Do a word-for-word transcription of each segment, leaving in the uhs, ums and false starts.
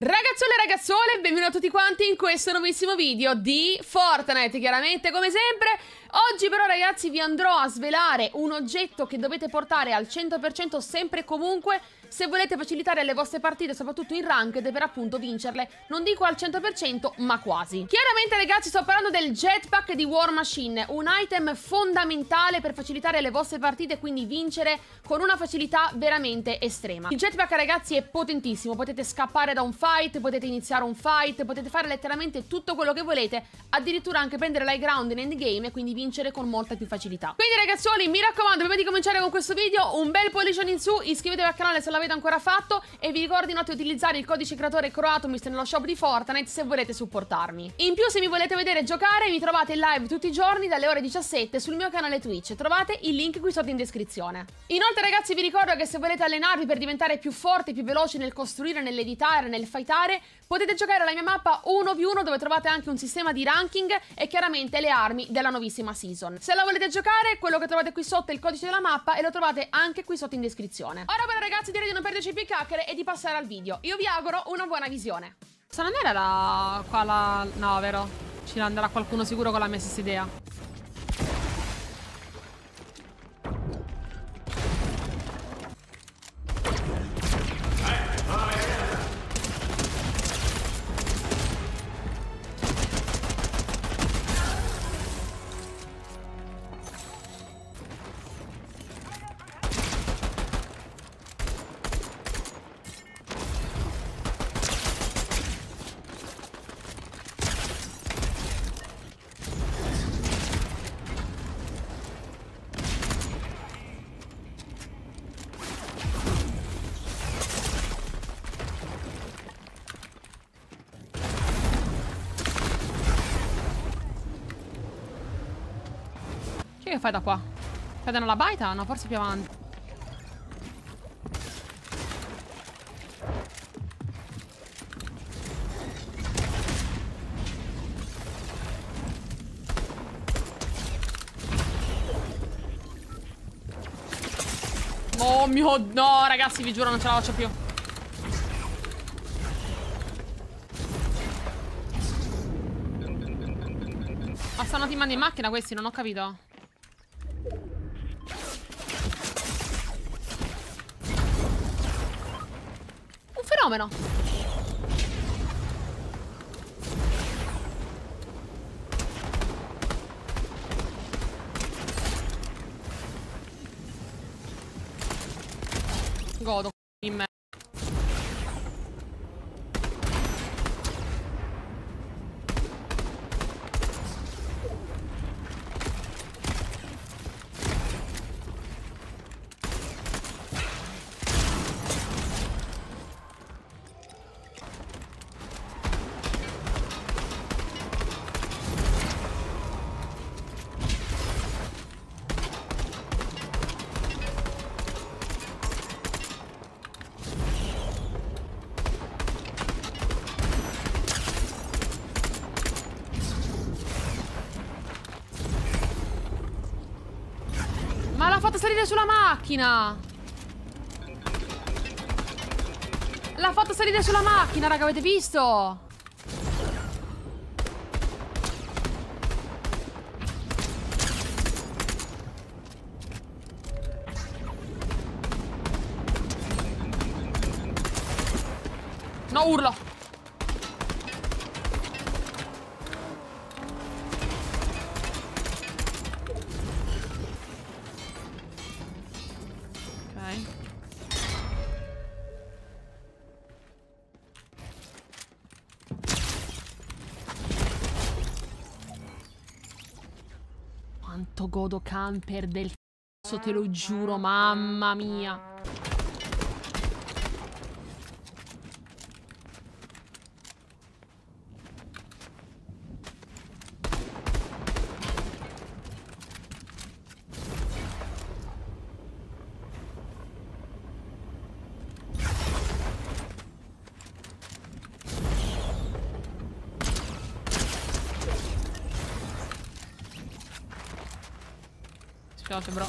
Ragazzole e ragazzole, benvenuti a tutti quanti in questo nuovissimo video di Fortnite, chiaramente come sempre. Oggi però ragazzi vi andrò a svelare un oggetto che dovete portare al cento per cento sempre e comunque se volete facilitare le vostre partite, soprattutto in ranked, per appunto vincerle. Non dico al cento per cento, ma quasi. Chiaramente ragazzi sto parlando del jetpack di War Machine, un item fondamentale per facilitare le vostre partite e quindi vincere con una facilità veramente estrema. Il jetpack ragazzi è potentissimo, potete scappare da un fight, potete iniziare un fight, potete fare letteralmente tutto quello che volete, addirittura anche prendere l'high ground in endgame e quindi vincere con molta più facilità. Quindi ragazzuoli, mi raccomando, prima di cominciare con questo video, un bel pollice in su, iscrivetevi al canale se l'avete ancora fatto e vi ricordo inoltre di utilizzare il codice creatore Croatomist nello shop di Fortnite se volete supportarmi. In più, se mi volete vedere giocare, mi trovate in live tutti i giorni dalle ore diciassette sul mio canale Twitch, trovate il link qui sotto in descrizione. Inoltre ragazzi vi ricordo che se volete allenarvi per diventare più forti, più veloci nel costruire, nell'editare, nel fightare, potete giocare alla mia mappa uno vu uno dove trovate anche un sistema di ranking e chiaramente le armi della nuovissima season. Se la volete giocare, quello che trovate qui sotto è il codice della mappa e lo trovate anche qui sotto in descrizione. Ora però ragazzi direi di non perderci più chiacchiere e di passare al video. Io vi auguro una buona visione. Se non era la... qua la... no, vero? Ci andrà qualcuno sicuro con la mia stessa idea. Che fai da qua? Fai da nella baita? No, forse più avanti. Oh mio... no ragazzi, vi giuro non ce la faccio più. Ma stanno teamando in macchina questi, non ho capito. Fenomeno. Godo in me. Ma l'ha fatto salire sulla macchina! L'ha fatto salire sulla macchina, raga, avete visto? No, urlo! Quanto godo camper del cazzo, te lo giuro, mamma mia. Spiace, bro.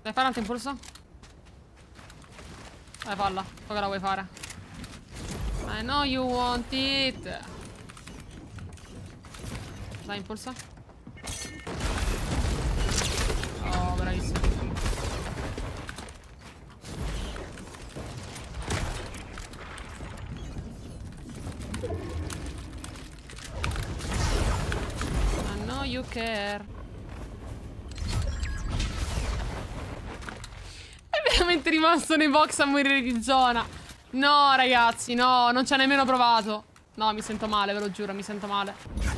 Vai fare altro impulso? Vai, falla. So che la vuoi fare. I know you want it. Dai, impulso. Oh, bravissimo. I know you care. È veramente rimasto nei box a morire di zona. No, ragazzi, no, non ci ha nemmeno provato. No, mi sento male, ve lo giuro, mi sento male.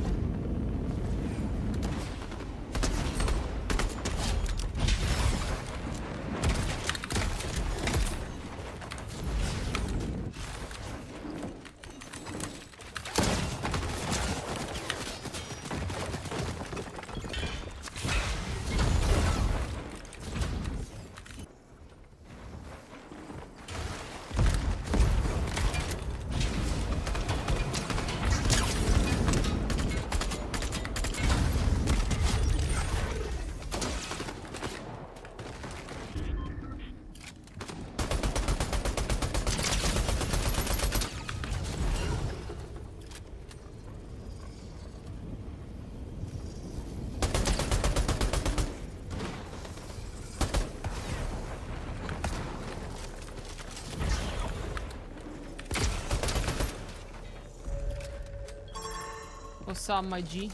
Cosa my G?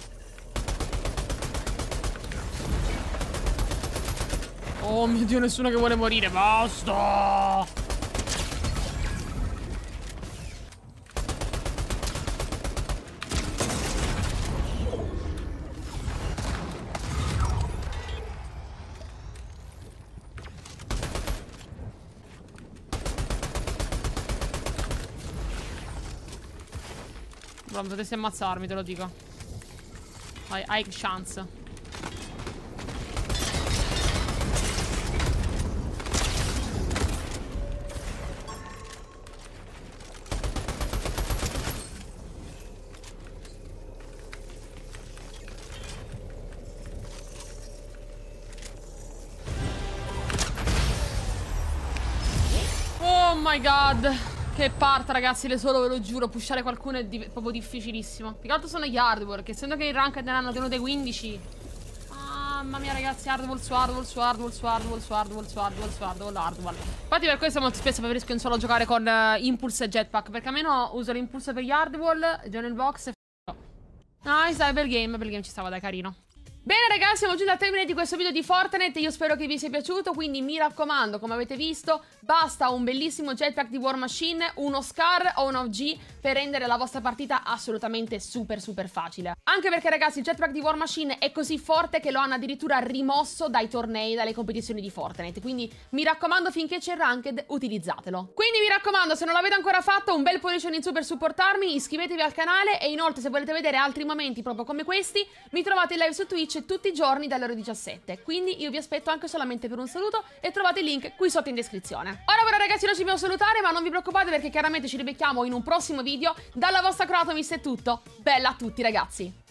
Oh mio Dio, nessuno che vuole morire, basta! Bro, potessi ammazzarmi, te lo dico. Hai, hai chance. Oh my god. Che parte, ragazzi, le solo, ve lo giuro. Pushare qualcuno è di proprio difficilissimo. Più che altro sono gli hardware, che essendo che il ranked ne hanno tenute quindici. Mamma mia, ragazzi, hardware su hardware su hardware su hardware su hardware su hardware su hardware hardware. Infatti per questo molto spesso preferisco in solo giocare con uh, Impulse e Jetpack, perché almeno uso l'impulso per gli hardware, già nel box e f***o. Nice, dai, bel game, bel game, ci stava, dai, carino. Bene ragazzi, siamo giunti al termine di questo video di Fortnite. Io spero che vi sia piaciuto, quindi mi raccomando, come avete visto, basta un bellissimo jetpack di War Machine, uno Scar o un O G per rendere la vostra partita assolutamente super super facile. Anche perché ragazzi il jetpack di War Machine è così forte che lo hanno addirittura rimosso dai tornei, dalle competizioni di Fortnite. Quindi mi raccomando, finché c'è il ranked utilizzatelo. Quindi mi raccomando, se non l'avete ancora fatto, un bel pollice in su per supportarmi, iscrivetevi al canale e inoltre se volete vedere altri momenti proprio come questi, mi trovate in live su Twitch tutti i giorni dalle ore diciassette. Quindi io vi aspetto anche solamente per un saluto e trovate il link qui sotto in descrizione. Ora però ragazzi noi ci dobbiamo salutare, ma non vi preoccupate perché chiaramente ci ribecchiamo in un prossimo video. Dalla vostra Croatomis è tutto. Bella a tutti ragazzi.